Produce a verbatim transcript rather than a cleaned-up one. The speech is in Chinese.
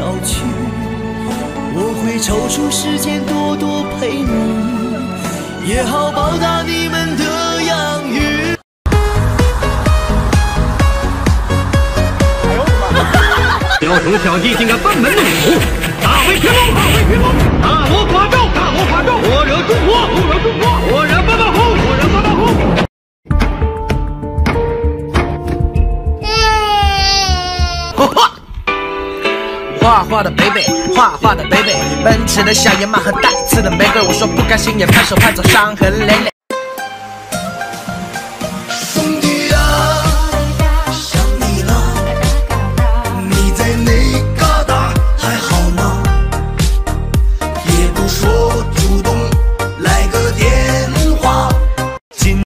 去，我会抽出时间多多陪你，也好报答你们的养育。 雕虫小技，竟敢班门弄斧！大威天龙，大威天龙！大罗夸咒，大罗夸咒！我惹中国，我惹中国！我惹八八虎，我惹八八虎！ 画画的 baby， 画画的 baby， 奔驰的小野马和带刺的玫瑰，我说不甘心也拍手拍走伤痕累累。